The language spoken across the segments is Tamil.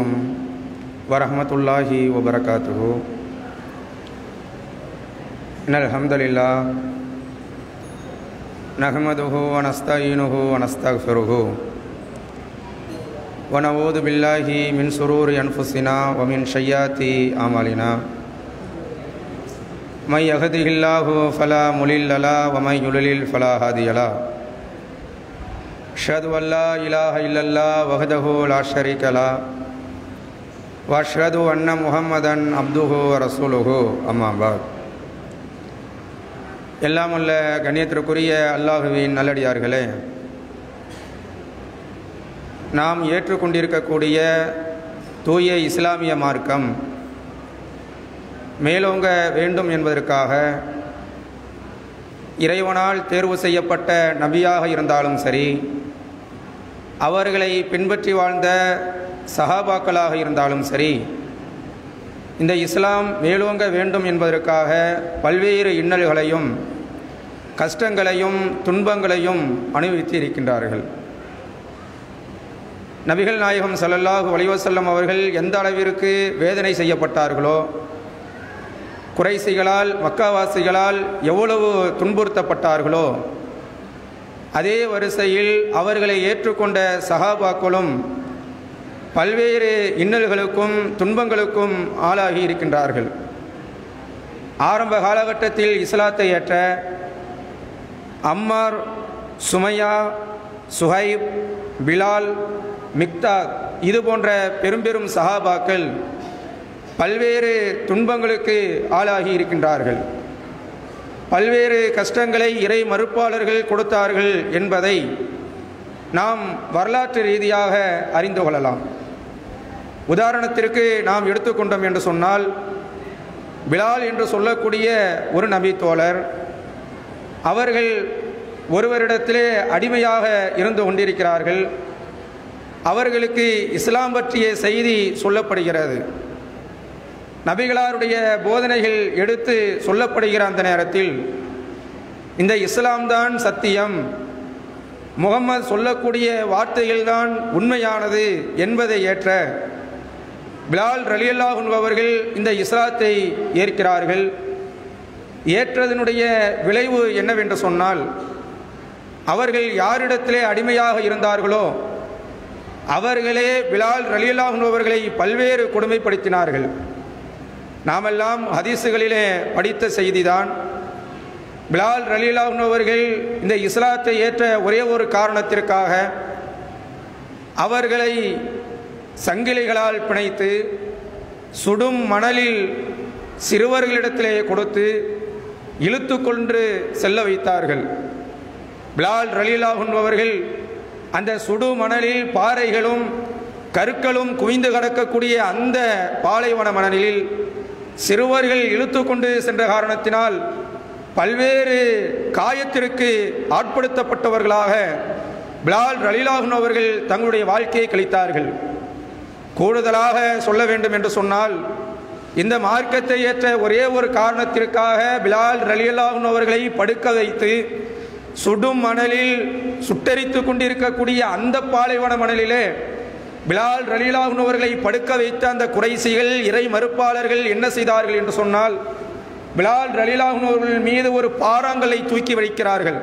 عليكم ورحمة الله وبركاته. إن الحمد لله نحمده ونستعينه ونستغفره ونعوذ بالله من شرور أنفسنا ومن سيئات أعمالنا. من يهده الله فلا مضل له ومن يضلل فلا هادي له. أشهد أن لا إله إلا الله وحده لا شريك له وأشهد أن محمدا عبده ورسوله. أما بعد. எல்லாம் உள்ள கண்ணியத்திற்குரிய அல்லாஹ்வின் நல்லடியார்களே, நாம் ஏற்றுக்கொண்டிருக்கக்கூடிய தூய இஸ்லாமிய மார்க்கம் மேலோங்க வேண்டும் என்பதற்காக இறைவனால் தேர்வு செய்யப்பட்ட நபியாக இருந்தாலும் சரி, அவர்களை பின்பற்றி வாழ்ந்த சஹாபாக்களாக இருந்தாலும் சரி, இந்த இஸ்லாம் மேலோங்க வேண்டும் என்பதற்காக பல்வேறு இன்னல்களையும் கஷ்டங்களையும் துன்பங்களையும் அனுபவித்து இருக்கின்றார்கள். நபிகள் நாயகம் ஸல்லல்லாஹு அலைஹி வஸல்லம் அவர்கள் எந்த அளவிற்கு வேதனை செய்யப்பட்டார்களோ, குறைசிகளால் மக்காவாசிகளால் எவ்வளவு துன்புறுத்தப்பட்டார்களோ, அதே வரிசையில் அவர்களை ஏற்றுக்கொண்ட சஹாபாக்களும் பல்வேறு இன்னல்களுக்கும் துன்பங்களுக்கும் ஆளாகி இருக்கின்றார்கள். ஆரம்ப காலகட்டத்தில் இஸ்லாத்தை ஏற்ற Ammar, Sumayya, Suhaib, Bilal, Miqdad இது போன்ற பெரும் பெரும் சஹாபாக்கள் பல்வேறு துன்பங்களுக்கு ஆளாகி இருக்கின்றார்கள். பல்வேறு கஷ்டங்களை இறை மறுப்பாளர்கள் கொடுத்தார்கள் என்பதை நாம் வரலாற்று ரீதியாக அறிந்து கொள்ளலாம். உதாரணத்திற்கு நாம் எடுத்துக்கொண்டோம் என்று சொன்னால், பிலால் என்று சொல்லக்கூடிய ஒரு நபி தோழர், அவர்கள் ஒருவரிடத்திலே அடிமையாக இருந்து கொண்டிருக்கிறார்கள். அவர்களுக்கு இஸ்லாம் பற்றிய செய்தி சொல்லப்படுகிறது. நபிகளாருடைய போதனைகள் எடுத்து சொல்லப்படுகிற அந்த நேரத்தில் இந்த இஸ்லாம் தான் சத்தியம், முகம்மது சொல்லக்கூடிய வார்த்தைகள்தான் உண்மையானது என்பதை ஏற்ற பிலால் ரலியல்லாஹு அன்ஹு அவர்கள் இந்த இஸ்லாத்தை ஏற்கிறார்கள். ஏற்றதனுடைய விளைவு என்னவென்று சொன்னால், அவர்கள் யாரிடத்திலே அடிமையாக இருந்தார்களோ அவர்களே பிலால் ரலியல்லாஹு அன்ஹு அவர்களை பல்வேறு கொடுமைப்படுத்தினார்கள். நாமெல்லாம் ஹதீஸுகளிலே படித்த செய்திதான். பிலால் ரலியல்லாஹு அன்ஹு அவர்கள் இந்த இஸ்லாத்தை ஏற்ற ஒரே ஒரு காரணத்திற்காக அவர்களை சங்கிலிகளால் பிணைத்து சுடும் மணலில் சிறுவர்களிடத்திலே கொடுத்து இழுத்து கொண்டு செல்ல வைத்தார்கள். பிலால் ரலியல்லாஹு அன்ஹு அவர்கள் அந்த சுடு மணலில் பாறைகளும் கற்களும் குவிந்து கிடக்கக்கூடிய அந்த பாலைவன மணலில் சிறுவர்கள் இழுத்து கொண்டு சென்ற காரணத்தினால் பல்வேறு காயத்திற்கு ஆட்படுத்தப்பட்டவர்களாக பிலால் ரலியல்லாஹு அன்ஹு அவர்கள் தங்களுடைய வாழ்க்கையை கழித்தார்கள். கூடுதலாக சொல்ல வேண்டும் என்று சொன்னால், இந்த மார்க்கத்தை ஏற்ற ஒரே ஒரு காரணத்திற்காக பிலால் ரலியல்லாஹு அன்ஹு அவர்களை படுக்க வைத்து சுடும் மணலில் சுட்டெரித்து கொண்டிருக்கக்கூடிய அந்த பாலைவன மணலிலே பிலால் ரலியல்லாஹு அன்ஹு அவர்களை படுக்க வைத்த அந்த குறைசிகள் இறை மறுப்பாளர்கள் என்ன செய்தார்கள் என்று சொன்னால், பிலால் ரலியல்லாஹு அன்ஹு அவர்கள் மீது ஒரு பாறாங்கல்லை தூக்கி வைக்கிறார்கள்.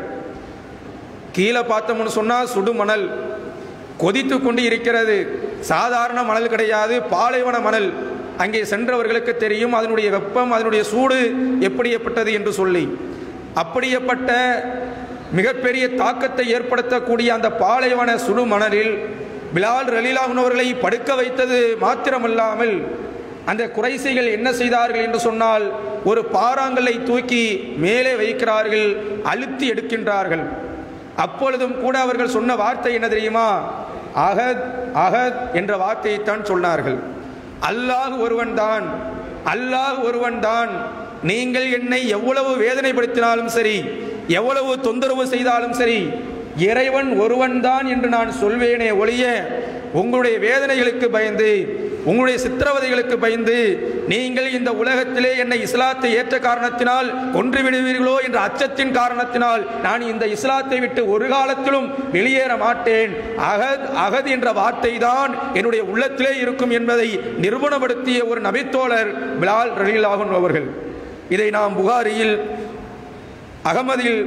கீழே பார்த்தோம்னு சொன்னால் சுடு மணல் கொதித்து கொண்டு இருக்கிறது. சாதாரண மணல் கிடையாது, பாலைவன மணல். அங்கே சென்றவர்களுக்கு தெரியும் அதனுடைய வெப்பம், அதனுடைய சூடு எப்படிப்பட்டது என்று சொல்லி. அப்படியேப்பட்ட மிகப்பெரிய தாக்கத்தை ஏற்படுத்தக்கூடிய அந்த பாலைவன சுடு மணலில் பிலால் ரலியல்லாஹு அன்ஹு அவர்களை படுக்க வைத்தது மாத்திரமல்லாமல் அந்த குறைசிகள் என்ன செய்தார்கள் என்று சொன்னால், ஒரு பாறாங்கல்லை தூக்கி மேலே வைக்கிறார்கள், அழுத்தி எடுக்கின்றார்கள். அப்பொழுதும் கூட அவர்கள் சொன்ன வார்த்தை என்ன தெரியுமா? அஹத் அஹத் என்ற வார்த்தையைத்தான் சொன்னார்கள். அல்லாஹ் ஒருவன் தான், அல்லாஹ் ஒருவன் தான். நீங்கள் என்னை எவ்வளவு வேதனைப்படுத்தினாலும் சரி, எவ்வளவு தொந்தரவு செய்தாலும் சரி, இறைவன் ஒருவன் தான் என்று நான் சொல்வேனே ஒழிய உங்களுடைய வேதனைகளுக்கு பயந்து உங்களுடைய சித்திரவதைகளுக்கு பயந்து நீங்கள் இந்த உலகத்திலே என்னை இஸ்லாத்தை ஏற்ற காரணத்தினால் கொன்று விடுவீர்களோ என்ற அச்சத்தின் காரணத்தினால் நான் இந்த இஸ்லாத்தை விட்டு ஒரு காலத்திலும் வெளியேற மாட்டேன். அகத் என்ற வார்த்தை தான் என்னுடைய உள்ளத்திலே இருக்கும் என்பதை நிரூபணப்படுத்திய ஒரு நபித்தோழர் பிலால் ரலியல்லாஹு அன்ஹு அவர்கள். இதை நாம் புகாரியில் அகமதில்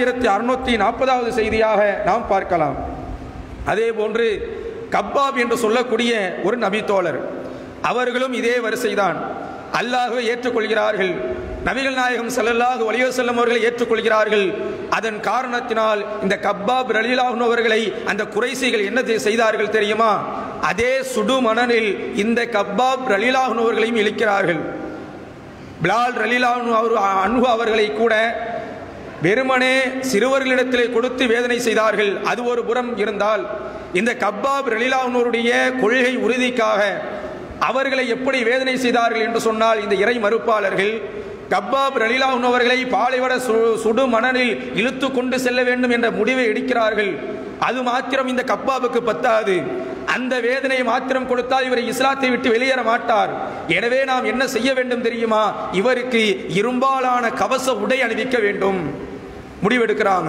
3640வது செய்தியாக நாம் பார்க்கலாம். அதே போன்று கப்பாப் என்று சொல்லக்கூடிய ஒரு நபித்தோழர், அவர்களும் இதே வரிசைதான். அல்லாஹ்வை ஏற்றுக்கொள்கிறார்கள், நபிகள் நாயகம் ஸல்லல்லாஹு அலைஹி வஸல்லம் அவர்களை ஏற்றுக்கொள்கிறார்கள். அதன் காரணத்தினால் இந்த கப்பாப் ரலியல்லாஹு அன்ஹு அவர்களை அந்த குறைசிகள் என்ன செய்தார்கள் தெரியுமா? அதே சுடு மணலில் இந்த கப்பாப் ரலியல்லாஹு அன்ஹு அவர்களையும் இழுக்கிறார்கள். பிலால் ரலியல்லாஹு அன்ஹு அவர்களை கூட வெறுமனே சிறுவர்களிடத்திலே கொடுத்து வேதனை செய்தார்கள். அது ஒரு புறம் இருந்தால், இந்த கப்பாப் ரலியல்லாஹு அன்ஹுவுடைய கொள்கை உறுதிக்காக அவர்களை எப்படி வேதனை செய்தார்கள் என்று சொன்னால், இந்த இறை மறுப்பாளர்கள் கப்பாப் ரலியல்லாஹு அன்ஹு அவர்களை பாலைவன சுடு மணலில் இழுத்து கொண்டு செல்ல வேண்டும் என்ற முடிவை எடுக்கிறார்கள். அது மாத்திரம் இந்த கப்பாபுக்கு பத்தாது, அந்த வேதனை மாத்திரம் கொடுத்தால் இவரை இஸ்லாத்தை விட்டு வெளியேற மாட்டார். எனவே நாம் என்ன செய்ய வேண்டும் தெரியுமா? இவருக்கு இரும்பாலான கவச உடை அணிவிக்க வேண்டும் முடிவெடுக்கிறாங்க.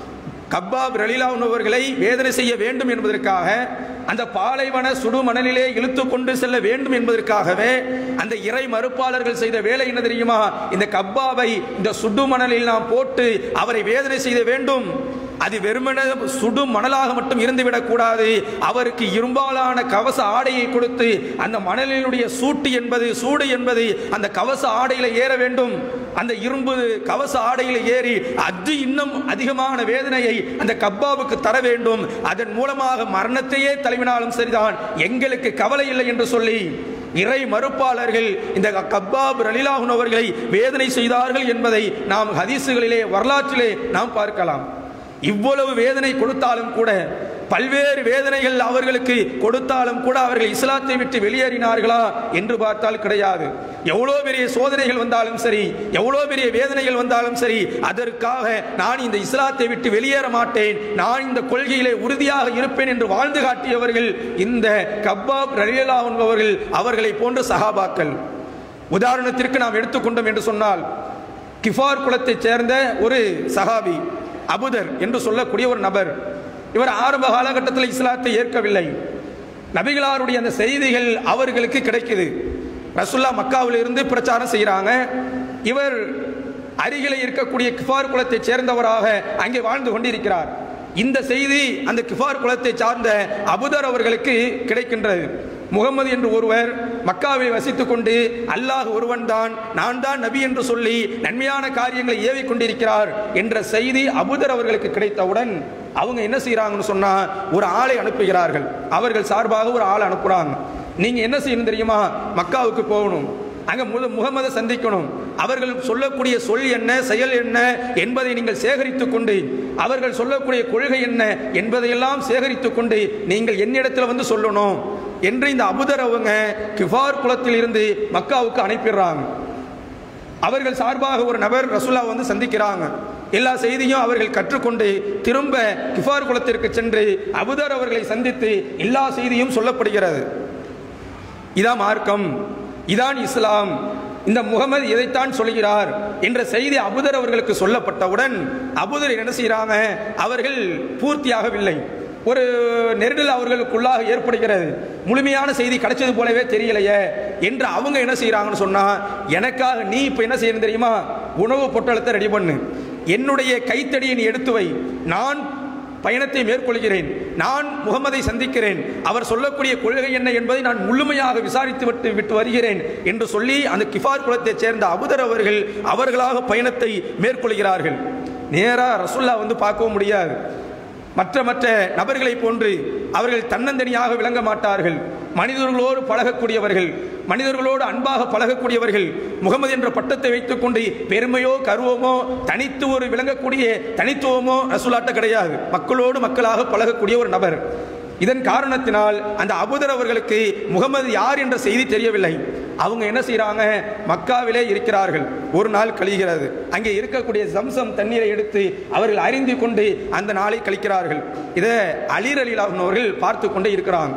கப்பாப் ரலியல்லாஹு அன்ஹு அவர்களை வேதனை செய்ய வேண்டும் என்பதற்காக, அந்த பாலைவன சுடு மணலிலே இழுத்து கொண்டு செல்ல வேண்டும் என்பதற்காகவே அந்த இறை மறுப்பாளர்கள் செய்த வேலை என்ன தெரியுமா? இந்த கப்பாவை இந்த சுடு மணலில் நாம் போட்டு அவரை வேதனை செய்ய வேண்டும். அது வெறுமன சுடு மணலாக மட்டும் இருந்துவிடக் கூடாது, அவருக்கு இரும்பாலான கவச ஆடையை கொடுத்து அந்த மணலினுடைய சூடு என்பது அந்த கவச ஆடையில ஏற வேண்டும். அந்த இரும்பு கவச ஆடையில் ஏறி அது இன்னும் அதிகமான வேதனையை அந்த கப்பாவுக்கு தர வேண்டும். அதன் மூலமாக மரணத்தையே தலைவினாலும் சரிதான், எங்களுக்கு கவலை இல்லை என்று சொல்லி இறை மறுப்பாளர்கள் இந்த கப்பாப் ரலியல்லாஹு அன்ஹு அவர்களை வேதனை செய்தார்கள் என்பதை நாம் ஹதீசுகளிலே வரலாற்றிலே நாம் பார்க்கலாம். இவ்வளவு வேதனை கொடுத்தாலும் கூட, பல்வேறு வேதனைகள் அவர்களுக்கு கொடுத்தாலும் கூட அவர்கள் இஸ்லாத்தை விட்டு வெளியேறினார்களா என்று பார்த்தால் கிடையாது. எவ்வளோ பெரிய சோதனைகள் வந்தாலும் சரி, எவ்வளோ பெரிய வேதனைகள் வந்தாலும் சரி, அதற்காக நான் இந்த இஸ்லாத்தை விட்டு வெளியேற மாட்டேன், நான் இந்த கொள்கையிலே உறுதியாக இருப்பேன் என்று வாழ்ந்து காட்டியவர்கள் இந்த கப்பாப் ரலியல்லாஹு அன்ஹு அவர்கள், அவர்களை போன்ற சஹாபாக்கள். உதாரணத்திற்கு நாம் எடுத்துக்கொண்டோம் என்று சொன்னால், கிஃபார் குலத்தைச் சேர்ந்த ஒரு சஹாபி அபுதர் என்று சொல்லக்கூடிய ஒரு நபர். இவர் ஆரம்ப காலகட்டத்தில் இஸ்லாத்தை ஏற்கவில்லை. நபிகளாருடைய அந்த செய்திகள் அவர்களுக்கு கிடைக்குது. ரசூலுல்லாஹ் மக்காவில் இருந்து பிரச்சாரம் செய்கிறாங்க. இவர் அருகிலே இருக்கக்கூடிய கிஃபார் குலத்தை சேர்ந்தவராக அங்கே வாழ்ந்து கொண்டிருக்கிறார். இந்த செய்தி அந்த கிஃபார் குலத்தை சார்ந்த அபுதர் அவர்களுக்கு கிடைக்கின்றது. முகமது என்று ஒருவர் மக்காவை வசித்துக் கொண்டு அல்லாஹ் ஒருவன் தான், நான் தான் நபி என்று சொல்லி நன்மையான காரியங்களை ஏவி கொண்டிருக்கிறார் என்ற செய்தி அபுதர் அவர்களுக்கு கிடைத்தவுடன் அவங்க என்ன செய்யறாங்கன்னு சொன்னா, ஒரு ஆளை அனுப்புகிறார்கள். அவர்கள் சார்பாக ஒரு ஆளை அனுப்புறாங்க. நீங்க என்ன செய்யணும் தெரியுமா? மக்காவுக்கு போகணும், அங்க முகமதை சந்திக்கணும், அவர்கள் சொல்லக்கூடிய சொல் என்ன, செயல் என்ன என்பதை நீங்கள் சேகரித்துக் கொண்டு, அவர்கள் சொல்லக்கூடிய கொள்கை என்ன என்பதையெல்லாம் சேகரித்துக் கொண்டு நீங்கள் என்னிடத்தில் வந்து சொல்லணும் என்று இந்த அபுதர் அவங்க கிஃபார் குலத்தில் இருந்து மக்காவுக்கு அனுப்பிடுறாங்க. அவர்கள் சார்பாக ஒரு நபர் ரசூலுல்லாஹ் வந்து சந்திக்கிறாங்க. எல்லா செய்தியும் அவர்கள் கற்றுக்கொண்டு திரும்ப கிஃபார் குலத்திற்கு சென்று அபுதர் அவர்களை சந்தித்து எல்லா செய்தியும் சொல்லப்படுகிறது. இதான் மார்க்கம், இதான் இஸ்லாம், இந்த முகமது இதைத்தான் சொல்கிறார் என்ற செய்தி அபுதர் அவர்களுக்கு சொல்லப்பட்டவுடன் அபுதர் என்ன செய்யறாங்க? அவர்கள் பூர்த்தியாகவில்லை, ஒரு நெருடல் அவர்களுக்குள்ளாக ஏற்படுகிறது. முழுமையான செய்தி கிடைச்சது போலவே தெரியலையே என்று அவங்க என்ன செய்யறாங்கன்னு சொன்னா, எனக்காக நீ இப்ப என்ன செய்யணும் தெரியுமா? உணவு பொட்டலத்தை ரெடி பண்ணு, என்னுடைய கைத்தடியை நீ எடுத்து வை, நான் பயணத்தை மேற்கொள்கிறேன், நான் முகமதை சந்திக்கிறேன், அவர் சொல்லக்கூடிய கொள்கை என்ன என்பதை நான் முழுமையாக விசாரித்து விட்டு வருகிறேன் என்று சொல்லி அந்த கிஃபார் குலத்தைச் சேர்ந்த அபுதர் அவர்கள் அவர்களாக பயணத்தை மேற்கொள்கிறார்கள். நேரா ரசூலுல்லாஹ் வந்து பார்க்கவும் முடியாது. மற்ற நபர்களை போன்று அவர்கள் தன்னந்தனியாக விளங்க மாட்டார்கள். மனிதர்களோடு பழகக்கூடியவர்கள், மனிதர்களோடு அன்பாக பழகக்கூடியவர்கள். முகமது என்ற பட்டத்தை வைத்துக் கொண்டு பெருமையோ கர்வமோ தனித்து ஒரு விளங்கக்கூடிய தனித்துவமோ ரசூலாட்ட கிடையாது. மக்களோடு மக்களாக பழகக்கூடிய ஒரு நபர். இதன் காரணத்தினால் அந்த அபுதர் அவர்களுக்கு முகமது யார் என்ற செய்தி தெரியவில்லை. அவங்க என்ன செய்யறாங்க? மக்காவிலே இருக்கிறார்கள். ஒரு நாள் கழிகிறது. அங்கே இருக்கக்கூடிய ஜம்சம் தண்ணீரை எடுத்து அவர்கள் அறிந்து கொண்டு அந்த நாளை கழிக்கிறார்கள். இதை அலி ரலியல்லாஹு அன்ஹு அவர்கள் பார்த்து கொண்டே இருக்கிறாங்க.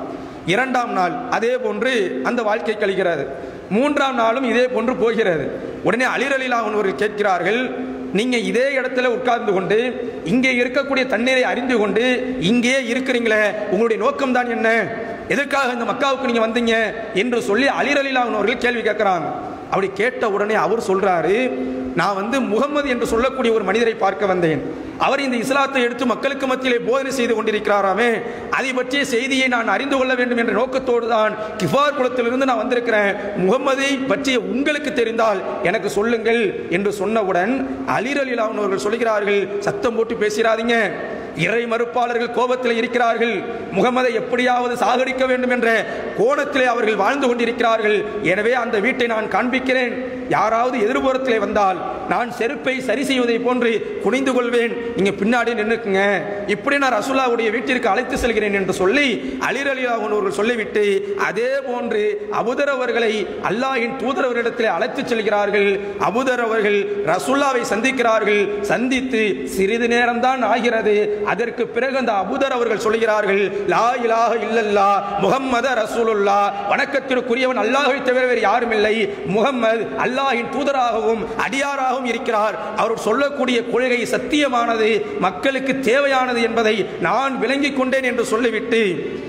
இரண்டாம் நாள் அதே போன்று அந்த வாழ்க்கை கழிகிறது. மூன்றாம் நாளும் இதே போன்று போகிறது. உடனே அலி ரலியல்லாஹு அன்ஹு அவர்கள் கேட்கிறார்கள், நீங்க இதே இடத்துல உட்கார்ந்து கொண்டு இங்கே இருக்கக்கூடிய தண்ணீரை அறிந்து கொண்டு இங்கே இருக்கிறீங்களே, உங்களுடைய நோக்கம் தான் என்ன? எதற்காக இந்த மக்காவுக்கு நீங்க வந்தீங்க என்று சொல்லி அலி ரலியல்லாஹு அன்ஹு அவர்கள் கேள்வி கேட்கிறாங்க. அப்படி கேட்ட உடனே அவர் சொல்றாரு, நான் முகம்மது என்று சொல்லக்கூடிய ஒரு மனிதரை பார்க்க வந்தேன். அவர் இந்த இஸ்லாத்தை எடுத்து மக்களுக்கு மத்தியிலே போதனை செய்து கொண்டிருக்கிறாராமே, அதை பற்றிய செய்தியை நான் அறிந்து கொள்ள வேண்டும் என்ற நோக்கத்தோடு தான் கிஃபார் குலத்திலிருந்து நான் வந்திருக்கிறேன். முகம்மதை பற்றிய உங்களுக்கு தெரிந்தால் எனக்கு சொல்லுங்கள் என்று சொன்னவுடன் அலி ரலியல்லாஹு அன்ஹு அவர்கள் சொல்கிறார்கள், சத்தம் போட்டு பேசிடாதீங்க, இறை மறுப்பாளர்கள் கோபத்தில் இருக்கிறார்கள், முகம்மதை எப்படியாவது சாகடிக்க வேண்டும் என்ற கோணத்திலே அவர்கள் வாழ்ந்து கொண்டிருக்கிறார்கள். எனவே அந்த வீட்டை நான் காண்பிக்கிறேன், யாராவது எதிர்புறத்திலே வந்தால் நான் செருப்பை சரி செய்வதை போன்று குனிந்து கொள்வேன், நீங்க பின்னாடி நின்னுக்குங்க, இப்படி நான் ரசூலுல்லாஹ்வுடைய வீட்டிற்கு அழைத்து செல்கிறேன் என்று சொல்லி அலி ரலியல்லாஹு அன்ஹு அவர்கள் சொல்லிவிட்டு அதே போன்று அபூதர் அவர்களை அல்லாஹ்வின் தூதர் அவர்களிடத்திலே அழைத்து செல்கிறார்கள். அபூதர் அவர்கள் ரசூலுல்லாஹ்வை சந்திக்கிறார்கள். சந்தித்து சிறிது நேரம் தான் ஆகிறது. அதற்கு பிறகு அந்த அபூதர் அவர்கள் சொல்கிறார்கள், லா இலாஹ இல்லல்லாஹ் முஹம்மது ரசூலுல்லாஹ், வணக்கத்திற்குரியவன் அல்லாஹ்வை தவிர வேறு யாரும் இல்லை, முஹம்மது அல்லாஹ்வின் தூதராகவும் அடியாராகவும் இருக்கிறார், அவர் சொல்லக்கூடிய கொள்கை சத்தியமானது, மக்களுக்கு தேவையானது என்பதை நான் விளங்கிக் கொண்டேன் என்று சொல்லிவிட்டு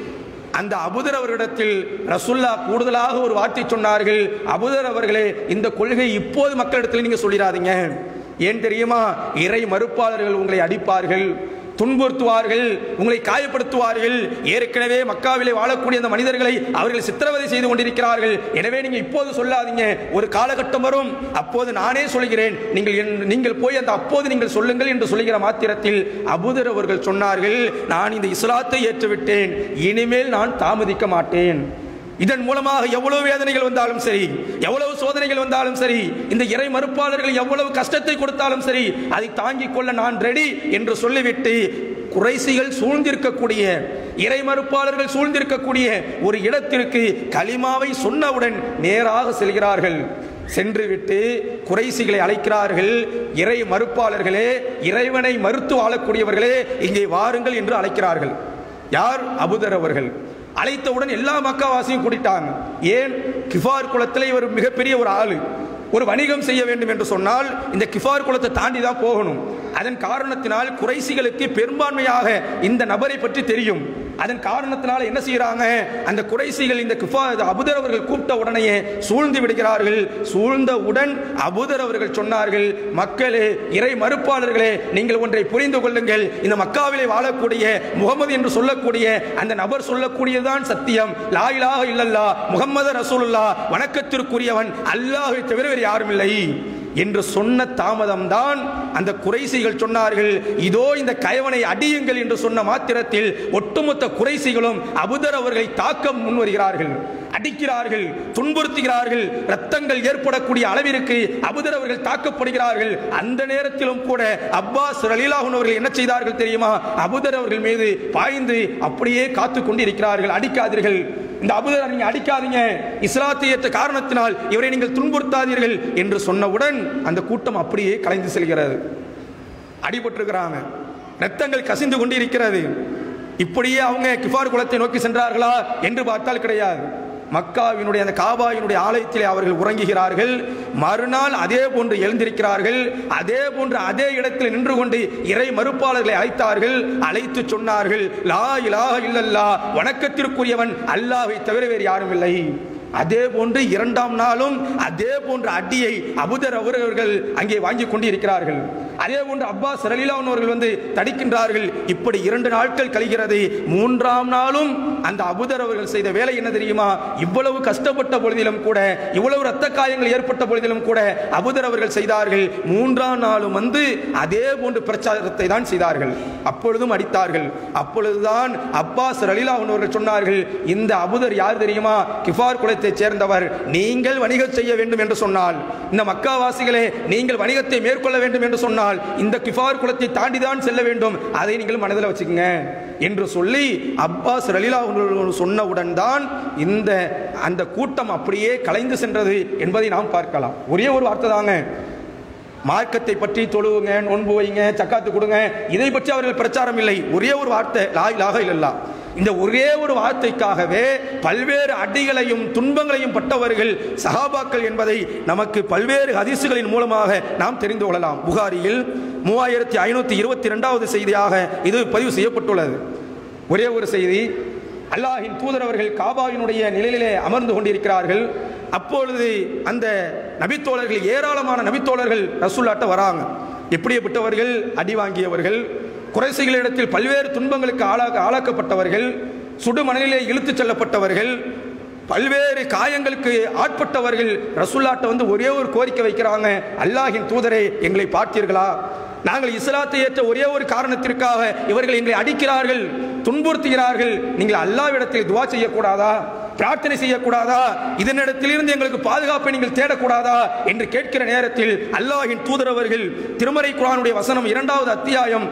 அந்த அபூதர் அவர்களிடத்தில் ரசூலுல்லாஹ் கூடுதலாக ஒரு வார்த்தை சொன்னார்கள், அபூதர் அவர்களே, இந்த கொள்கை இப்போது மக்களிடத்தில் நீங்க சொல்லிடாதீங்க. ஏன் தெரியுமா? இறை மறுப்பாளர்கள் உங்களை அடிப்பார்கள், துன்புறுத்துவார்கள், உங்களை காயப்படுத்துவார்கள். ஏற்கனவே மக்காவிலே வாழக்கூடிய அந்த மனிதர்களை அவர்கள் சித்திரவதை செய்து கொண்டிருக்கிறார்கள். எனவே நீங்க இப்போது சொல்லாதீங்க, ஒரு காலகட்டம் வரும், அப்போது நானே சொல்கிறேன், நீங்கள் போய் அந்த அப்போது நீங்கள் சொல்லுங்கள் என்று சொல்லுகிற மாத்திரத்தில் அபூதர் அவர்கள் சொன்னார்கள், நான் இந்த இஸ்லாத்தை ஏற்றுவிட்டேன், இனிமேல் நான் தாமதிக்க மாட்டேன். இதன் மூலமாக எவ்வளவு வேதனைகள் வந்தாலும் சரி, எவ்வளவு சோதனைகள் வந்தாலும் சரி, இந்த இறை மறுப்பாளர்கள் எவ்வளவு கஷ்டத்தை கொடுத்தாலும் சரி, அதை தாங்கிக் கொள்ள நான் ரெடி என்று சொல்லிவிட்டு குறைசிகள் சூழ்ந்திருக்கக்கூடிய, இறை மறுப்பாளர்கள் சூழ்ந்திருக்கக்கூடிய ஒரு இடத்திற்கு கலிமாவை சொன்னவுடன் நேராக செல்கிறார்கள். சென்றுவிட்டு குறைசிகளை அழைக்கிறார்கள், இறை மறுப்பாளர்களே, இறைவனை மறுத்து வாழக்கூடியவர்களே, இங்கே வாருங்கள் என்று அழைக்கிறார்கள். யார்? அபூதர் அவர்கள். அழைத்தவுடன் எல்லா மக்காவாசியும் கூட்டிட்டாங்க. ஏன்? கிஃபார் குலத்தில் இவர் மிகப்பெரிய ஒரு ஆளு, ஒரு வணிகம் செய்ய வேண்டும் என்று சொன்னால் இந்த கிஃபார் குலத்தை தாண்டி தான் போகணும். அதன் காரணத்தினால் குறைசிகளுக்கு பெரும்பான்மையாக இந்த நபரை பற்றி தெரியும். அதன் காரணத்தினால என்ன செய்யறாங்க, அந்த குறைசிகள் இந்த அபூதர் அவர்கள் கூப்பிட்ட உடனே சூழ்ந்து விடுகிறார்கள். சூழ்ந்தவுடன் அபூதர் அவர்கள் சொன்னார்கள், மக்களே, இறை மறுப்பாளர்களே, நீங்கள் ஒன்றை புரிந்து கொள்ளுங்கள், இந்த மக்காவிலே வாழக்கூடிய முகமது என்று சொல்லக்கூடிய அந்த நபர் சொல்லக்கூடியதுதான் சத்தியம், லா இலாஹ இல்லல்லாஹ் முஹம்மது ரசூலுல்லாஹ், வணக்கத்திற்குரியவன் அல்லாஹ்வை தவிர வேறு யாரும் இல்லை என்று சொன்ன தாமதம் தான் அந்த குறைசிகள் சொன்னார்கள், இதோ இந்த கயவனை அடியுங்கள் என்று சொன்ன மாத்திரத்தில் ஒட்டுமொத்த குறைசிகளும் அபூதர் அவர்களை தாக்க முன்வருகிறார்கள், அடிக்கிறார்கள், துன்புறுத்துகிறார்கள், ரத்தங்கள் ஏற்படக்கூடிய அளவிற்கு அபூதர் அவர்கள் தாக்கப்படுகிறார்கள். அந்த நேரத்திலும் கூட அப்பாஸ் ரலியல்லாஹு அன்ஹு அவர்கள் என்ன செய்தார்கள் தெரியுமா? அபூதர் அவர்கள் மீது பாய்ந்து அப்படியே காத்து கொண்டிருக்கிறார்கள், அடிக்காதீர்கள், இந்த அபூதர் நீங்க அடிக்காதீங்க, இஸ்லாத்தை ஏற்ற காரணத்தினால் இவரை நீங்கள் துன்புறுத்தாதீர்கள் என்று சொன்னவுடன் அந்த கூட்டம் அப்படியே கலைந்து செல்கிறது. அடிபட்டிருக்கிறாங்க, ரத்தங்கள் கசிந்து கொண்டிருக்கிறது. இப்படியே அவங்க கிஃபார் குலத்தை நோக்கி சென்றார்களா என்று பார்த்தால் கிடையாது. மக்காவினுடைய அந்த காபாவினுடைய ஆலயத்திலே அவர்கள் உறங்குகிறார்கள். மறுநாள் அதே போன்று எழுந்திருக்கிறார்கள். அதே போன்று அதே இடத்தில் நின்று கொண்டு இறை மறுப்பாளர்களை அழைத்தார்கள். அழைத்து சொன்னார்கள், லா இலாஹ இல்லல்லாஹ், வணக்கத்திற்குரியவன் அல்லாஹ்வை தவிர வேறு யாரும் இல்லை. அதே போன்று இரண்டாம் நாளும் அதே போன்ற அடியை அபூதர் அவர்கள் அங்கே வாங்கி கொண்டிருக்கிறார்கள். அதே போன்று அப்பாஸ் ரலியல்லாஹு அன்ஹு அவர்கள் தடிக்கின்றார்கள். இப்படி 2 நாட்கள் கழிகிறது. மூன்றாம் நாளும் அந்த அபூதர் அவர்கள் செய்த வேலை என்ன தெரியுமா? இவ்வளவு கஷ்டப்பட்ட பொழுதிலும் கூட, இவ்வளவு ரத்த காயங்கள் ஏற்பட்ட பொழுதிலும் கூட அபூதர் அவர்கள் செய்தார்கள். மூன்றாம் நாளும் அதே போன்று பிரச்சாரத்தை தான் செய்தார்கள். அப்பொழுதும் அடித்தார்கள். அப்பொழுதுதான் அப்பாஸ் ரலியல்லாஹு அன்ஹு அவர்கள் சொன்னார்கள், இந்த அபூதர் யார் தெரியுமா? கிஃபார் குலத்தை சேர்ந்தவர். நீங்கள் வணிகம் செய்ய வேண்டும் என்று சொன்னால், இந்த மக்காவாசிகளே நீங்கள் வணிகத்தை மேற்கொள்ள வேண்டும் என்று சொன்னால் இந்த கிஃபார் குலத்தை தாண்டிதான் செல்ல வேண்டும், அதை நீங்கள் மனதில் வச்சுக்கங்க என்று சொல்லி அப்பாஸ் ரலியல்லாஹு அன்ஹு சொன்னவுடன் தான் அந்த கூட்டம் அப்படியே கலைந்து சென்றது என்பதை நாம் பார்க்கலாம். ஒரே ஒரு வார்த்தை தாங்க, மார்க்கத்தை பற்றி தொழுவுங்க, நோன்பு வைங்க, சக்காத்து கொடுங்க, இதை பற்றி அவர்கள் பிரச்சாரம் இல்லை. ஒரே ஒரு வார்த்தை, லா இலாஹ இல்லல்லாஹ். இந்த ஒரே ஒரு வார்த்தைக்காகவே பல்வேறு அடிகளையும் துன்பங்களையும் பட்டவர்கள் சஹாபாக்கள் என்பதை நமக்கு பல்வேறு ஹதீசுகளின் மூலமாக நாம் தெரிந்து கொள்ளலாம். புகாரியில் 3522வது செய்தியாக இது பதிவு செய்யப்பட்டுள்ளது. ஒரே ஒரு செய்தி, அல்லாஹ்வின் தூதர் அவர்கள் காபாவினுடைய நிலையிலே அமர்ந்து கொண்டிருக்கிறார்கள். அப்பொழுது அந்த நபித்தோழர்கள், ஏராளமான நபித்தோழர்கள் ரசூலுல்லாஹ்ட்ட வராங்க. எப்படிப்பட்டவர்கள்? அடி வாங்கியவர்கள், குறைசிகளிடத்தில் பல்வேறு துன்பங்களுக்கு ஆளாக்கப்பட்டவர்கள், சுடுமணலிலே இழுத்துச் செல்லப்பட்டவர்கள், பல்வேறு காயங்களுக்கு ஆட்பட்டவர்கள் ரசூலுல்லாஹ்ட்ட ஒரே ஒரு கோரிக்கை வைக்கிறாங்க. அல்லாஹ்வின் தூதரே, எங்களை பார்த்தீர்களா? நாங்கள் இஸ்லாத்தை ஏற்ற ஒரே ஒரு காரணத்திற்காக இவர்கள் எங்களை அடிக்கிறார்கள், துன்புறுத்துகிறார்கள். நீங்கள் அல்லாஹ்விடத்தில் துஆ செய்யக்கூடாதா? பிரார்த்தனை செய்யக்கூடாதா? இதனிடத்திலிருந்து எங்களுக்கு பாதுகாப்பை நீங்கள் தேடக்கூடாதா என்று கேட்கிற நேரத்தில் அல்லாஹ்வின் தூதர் அவர்கள் திருமறை குர்ஆனுடைய வசனம் 2வது அத்தியாயம்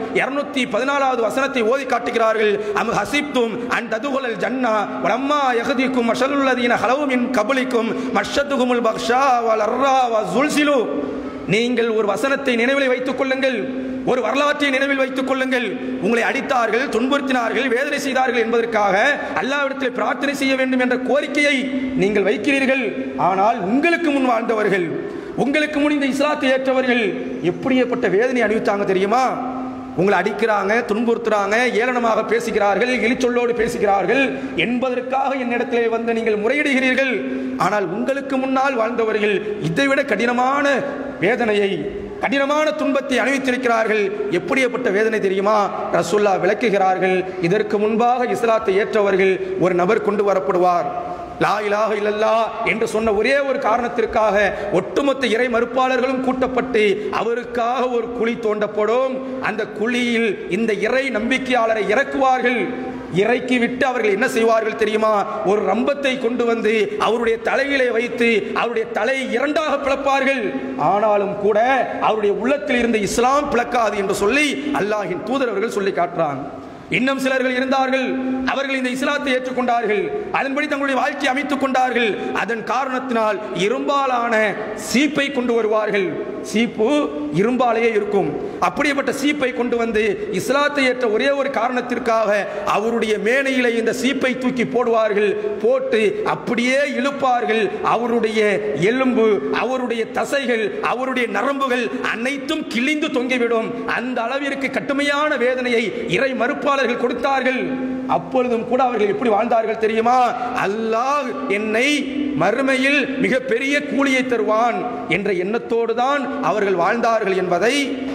214வது வசனத்தை ஓதி காட்டுகிறார்கள். அம் ஹஸிப்தும் அன் ததுகுல் ஜன்னா வலம்மா யஹதிக்கும் மஷலுல்லதீன ஹலவு மின் கபலிக்கும் மஷத்துகுமுல் பக்ஷா வல் அர்ரா வஸுல்சிலு. நீங்கள் ஒரு வசனத்தை நினைவில் வைத்துக் கொள்ளுங்கள், ஒரு வரலாற்றை நினைவில் வைத்துக் கொள்ளுங்கள். உங்களை அடித்தார்கள், துன்புறுத்தினார்கள், வேதனை செய்தார்கள் என்பதற்காக அல்லாஹ்விடத்தில் பிரார்த்தனை செய்ய வேண்டும் என்ற கோரிக்கையை நீங்கள் வைக்கிறீர்கள். ஆனால் உங்களுக்கு முன் வாழ்ந்தவர்கள், உங்களுக்கு முன் இந்த இஸ்லாத்தை ஏற்றவர்கள் எப்படிப்பட்ட வேதனை அனுபவித்தாங்க தெரியுமா? உங்களை அடிக்கிறாங்க, துன்புறுத்துறாங்க, ஏளனமாக பேசுகிறார்கள், இழிச்சொல்லோடு பேசுகிறார்கள் என்பதற்காக என்னிடத்திலே நீங்கள் முறையிடுகிறீர்கள். ஆனால் உங்களுக்கு முன்னால் வாழ்ந்தவர்கள் இதைவிட கடினமான வேதனையை, கடினமான துன்பத்தை அனுபவித்திருக்கிறார்கள். எப்படிப்பட்ட வேதனை தெரியுமா? ரசூலுல்லாஹ் விளக்குகிறார்கள். இதற்கு முன்பாக இஸ்லாத்தை ஏற்றவர்கள் ஒரு நபர் கொண்டு வரப்படுவார். லா இலாஹ இல்லல்லாஹ் என்று சொன்ன ஒரே ஒரு காரணத்திற்காக ஒட்டுமொத்த இறை மறுப்பாளர்களும் கூட்டப்பட்டு அவருக்காக ஒரு குழி தோண்டப்படும். அந்த குழியில் இந்த இறை நம்பிக்கையாளரை இறக்குவார்கள். இறக்கி விட்டு அவர்கள் என்ன செய்வார்கள் தெரியுமா? ஒரு ரம்பத்தை கொண்டு அவருடைய தலையிலே வைத்து அவருடைய தலையை இரண்டாக பிளப்பார்கள். ஆனாலும் கூட அவருடைய உள்ளத்தில் இருந்த இஸ்லாம் பிளக்காது என்று சொல்லி அல்லாஹ்வின் தூதர் அவர்கள் சொல்லி காட்டுறாங்க. இன்னும் சிலர்கள் இருந்தார்கள், அவர்கள் இந்த இஸ்லாத்தை ஏற்றுக்கொண்டார்கள், அதன்படி தங்களுடைய வாழ்க்கையை அமைத்துக் கொண்டார்கள். அதன் காரணத்தினால் இரும்பாலான சீப்பை கொண்டு வருவார்கள். சீப்பு இரும்பாலேயே இருக்கும். அப்படிப்பட்ட சீப்பை கொண்டு இஸ்லாத்தை ஏற்ற ஒரே ஒரு காரணத்திற்காக அவருடைய மேனையிலே இந்த சீப்பை தூக்கி போடுவார்கள். போட்டு அப்படியே இழுப்பார்கள். அவருடைய எலும்பு, அவருடைய தசைகள், அவருடைய நரம்புகள் அனைத்தும் கிழிந்து தொங்கிவிடும். அந்த அளவிற்கு கடுமையான வேதனையை இறை மறுப்பாளர்கள் கொடுத்தார்கள். அப்பொழுதும் கூட அவர்கள் எப்படி வாழ்ந்தார்கள் தெரியுமா? அல்லாஹ் என்னை மறுமையில் மிகப்பெரிய கூலியை தருவான் என்ற எண்ணத்தோடு தான் அவர்கள் வாழ்ந்தார்கள் என்பதை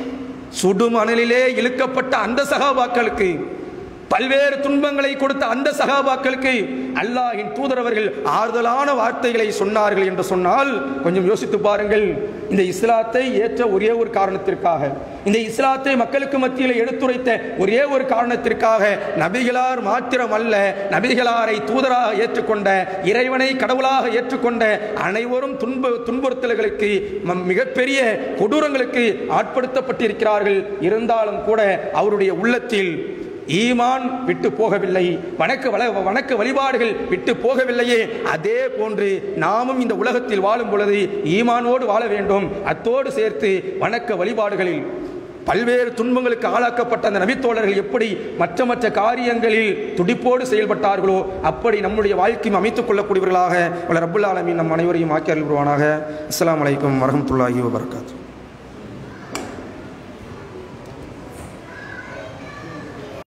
சுடுமணலிலே இழுக்கப்பட்ட அந்த சஹாபாக்களுக்கு, பல்வேறு துன்பங்களை கொடுத்த அந்த சஹாபாக்களுக்கு அல்லாஹ்வின் தூதர் அவர்கள் ஆறுதலான வார்த்தைகளை சொன்னார்கள் என்று சொன்னால் கொஞ்சம் யோசித்து பாருங்கள். இந்த இஸ்லாத்தை ஏற்ற ஒரே ஒரு காரணத்திற்காக, இந்த இஸ்லாத்தை மக்களுக்கு மத்தியில் எடுத்துரைத்த ஒரே ஒரு காரணத்திற்காக நபிகளார் மாத்திரமல்ல, நபிகளாரை தூதராக ஏற்றுக்கொண்ட, இறைவனை கடவுளாக ஏற்றுக்கொண்ட அனைவரும் துன்புறுத்தல்களுக்கு, மிகப்பெரிய கொடூரங்களுக்கு ஆட்படுத்தப்பட்டிருக்கிறார்கள். இருந்தாலும் கூட அவருடைய உள்ளத்தில் ஈமான் விட்டு போகவில்லை, வணக்க வழிபாடுகள் விட்டு போகவில்லையே. அதே போன்று நாமும் இந்த உலகத்தில் வாழும் பொழுது ஈமானோடு வாழ வேண்டும். அத்தோடு சேர்த்து வணக்க வழிபாடுகளில் பல்வேறு துன்பங்களுக்கு ஆளாக்கப்பட்ட அந்த நபித்தோழர்கள் எப்படி மற்ற காரியங்களில் துடிப்போடு செயல்பட்டார்களோ அப்படி நம்முடைய வாழ்க்கையும் அமைத்துக் கொள்ளக்கூடியவர்களாக ரப்புல் ஆலமீன் நம் அனைவரையும் ஆக்கி அருள்வானாக. அஸ்ஸலாமு அலைக்கும் வரஹ்மத்துல்லாஹி வபரகாத்துஹு.